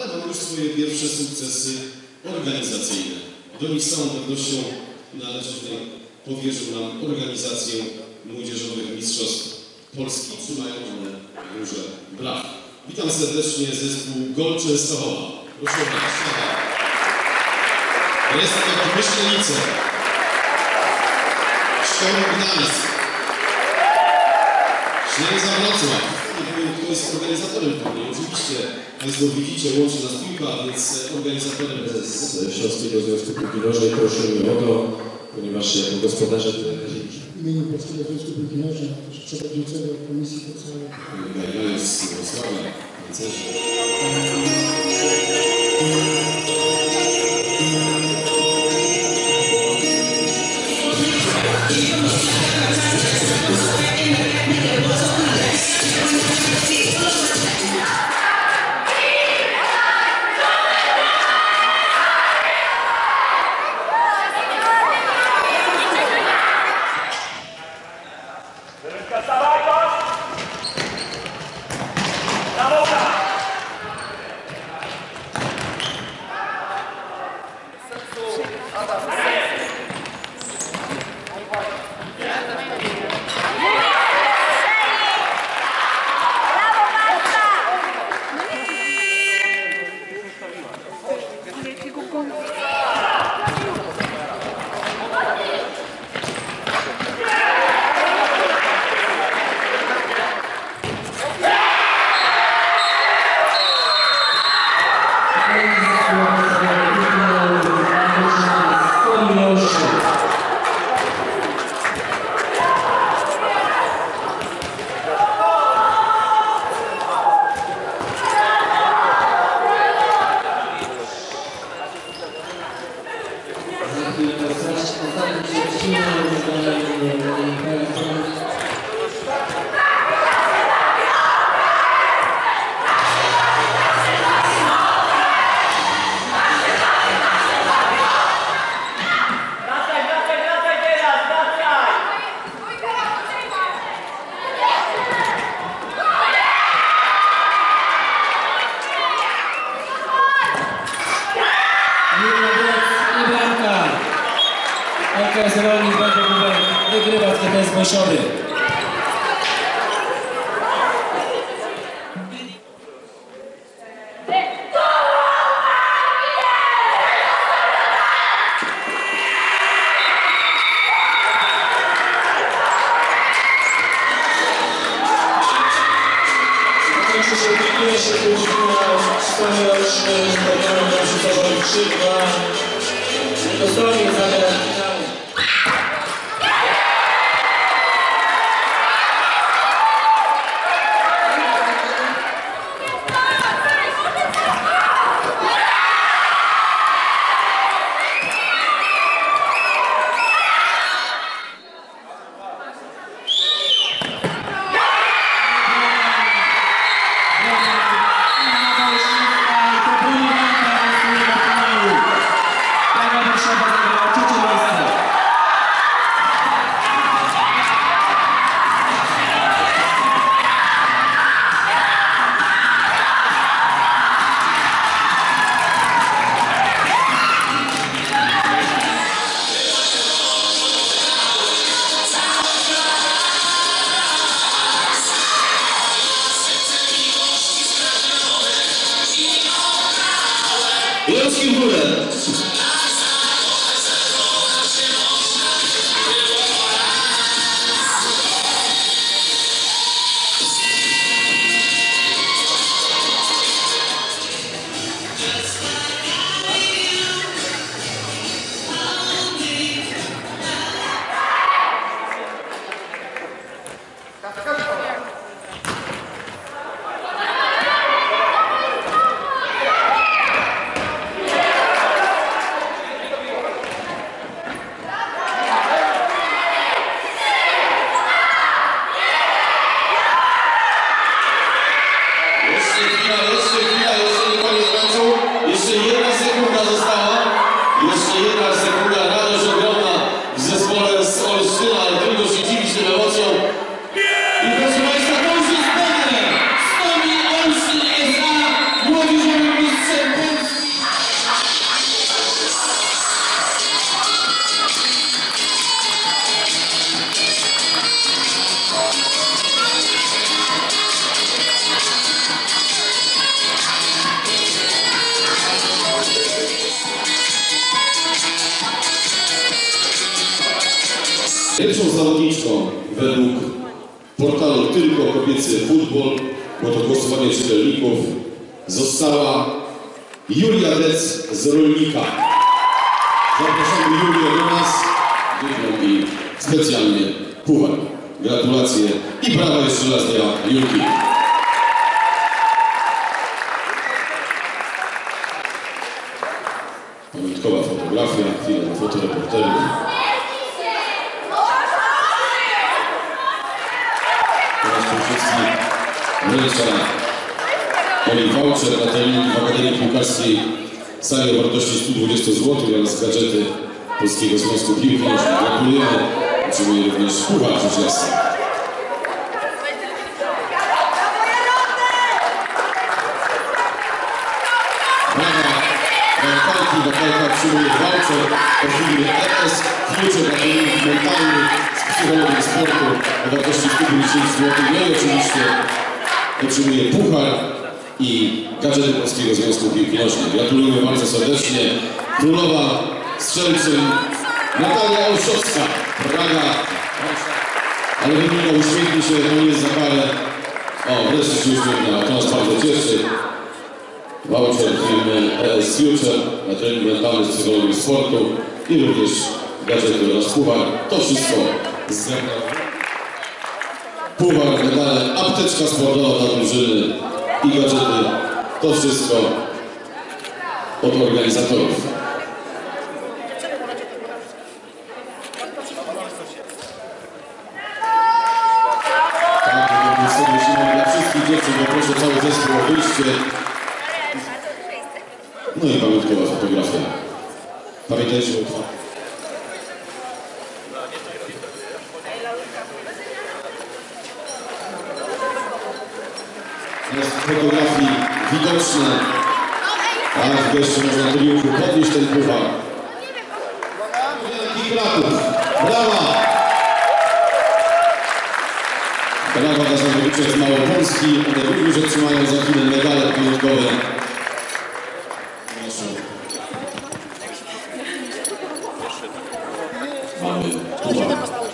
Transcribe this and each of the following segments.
mam już swoje pierwsze sukcesy organizacyjne. Domiś z całą pewnością należącej powierzył nam organizację młodzieżowych mistrzostw Polski. Trzymają one duże blach. Witam serdecznie zespół Gol Częstochowa. Proszę bardzo. Reszta to Myślenice. Szkoła Gdańsk. Ślęza Wrocław. Nie wiem, kto jest organizatorem turnieju. Oczywiście Państwo widzicie, łączy nas piłka, więc organizatorem z Śląskiego Związku Piłki Nożnej prosimy o to, ponieważ jako gospodarze w imieniu Polskiego Związku Piłki Nożnej, a też przewodniczącego Komisji Podstawowej. Gajda jest z Wrocławia, pancerzy. LKS Rolnik wygrywa w TTS Wojszowy. Zakończy się pierwszy półfinał wspaniałoroczny z programem rzucowym Krzykła. Dostojnie zagrać finału. Warszawa zagrała trzecie miejsce. według portalu Tylko Kobiecy Futbol, bo to głosowanie czytelników, została Julia Dec z Rolnika. Zapraszamy Julię do nas i specjalnie puchar. Gratulacje i brawa jeszcze raz dla Julki. Pamiątkowa fotografia, chwilę na fotoreporterów. Teraz Krzyszewski wręcza Oli voucher na trening w Akademii Piłkarskiej sali o wartości 120 zł oraz gadżety Polskiego Związku Piłki Nożnej. Gratulujemy. Otrzymuje również puchar rzecz jasna. Wakalka otrzymuje voucher od firmy ES Future na trening mentalny z psychologii sportu o wartości 150 zł. No i oczywiście otrzymuje puchar i gadżety Polskiego Związku Piłki Nożnej. Gratulujemy bardzo serdecznie. Królowa strzelcem Natalia Olszowska, Praga. Ale wygląda, uśmiechnie się, to nie jest za karę. O, wreszcie się uśmiechna, to nas bardzo cieszy. Voucher firmy ES Future na trening mentalny z psychologii sportu i również gadżety oraz puchar. To wszystko z zewnątrz. Puchar, medale, apteczka sportowa dla drużyny i gadżety. To wszystko od organizatorów. Tak, musimy dla wszystkich dziewczyn, bo proszę cały zespół o wyjście. No i pamiątkowa fotografia. Pamiętajcie o tym. Jest fotografii widoczne, a w geście można triumfu podnieść ten puchar. Wielki Kraków. Brawa! Brawa dla zawodniczek z Małopolski. One również otrzymają za chwilę medale pamiątkowe. Mamy puchar.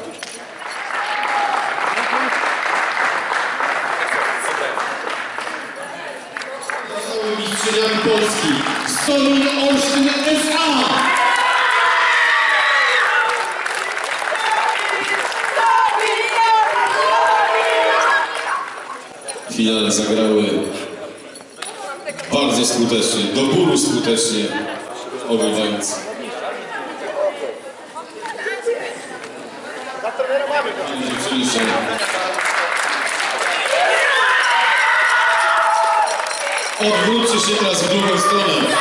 Mistrzyniami Polski Stolin Olsztyn S.A. W finale zagrały bardzo skutecznie, do bólu skutecznie obywając. Odwróćcie się teraz w drugą stronę.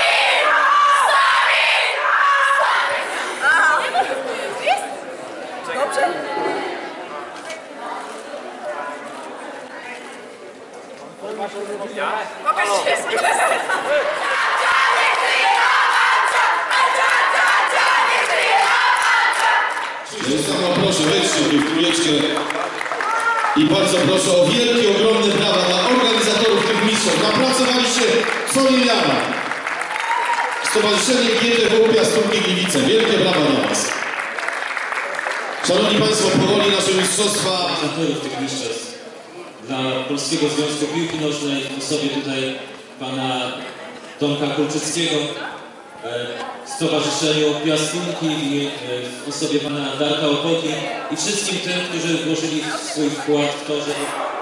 Proszę, wejdźcie w trójeczkę i bardzo proszę o wielkie, ogromne brawa dla organizatorów tych mistrzostw. Napracowaliście co niewiara. Stowarzyszenie GTW Piastunki Gliwice. Wielkie brawa dla Was. Szanowni Państwo, powoli nasze mistrzostwa. Organizatorów tych mistrzostw. Dla Polskiego Związku Piłki Nożnej w osobie tutaj pana Tomka Kulczyckiego, Stowarzyszeniu Piastunki w osobie pana Darka Opoki i wszystkim tym, którzy włożyli swój wkład w to, żeby